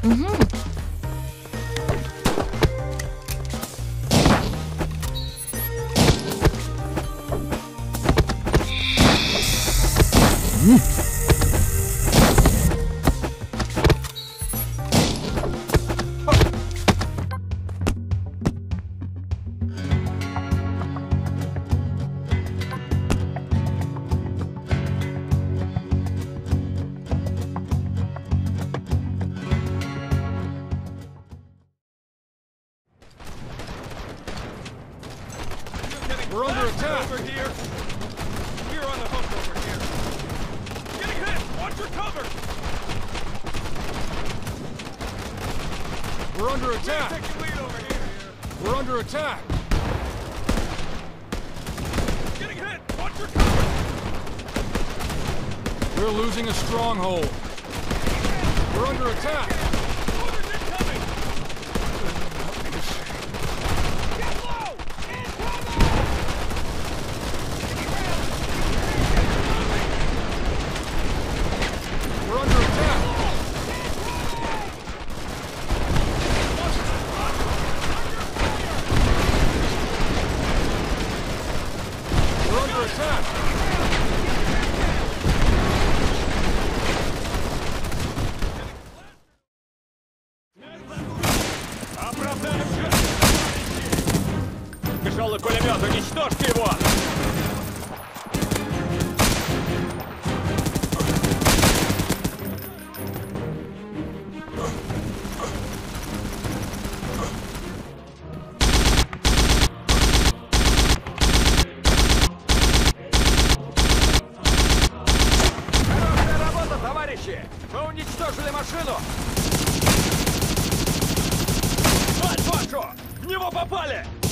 Угу. We're under attack! Over here! We're on the hook over here! Getting hit! Watch your cover! We're under attack! Taking lead over here! We're under attack! Getting hit! Watch your cover! We're losing a stronghold! We're under attack! Orders incoming! Get low! Incoming! We're under attack! We're under attack! Оправдаем счет! Тяжелый пулемет, уничтожьте его! Хорошая работа, товарищи! Мы уничтожили машину! Альфа-Шо! В него попали!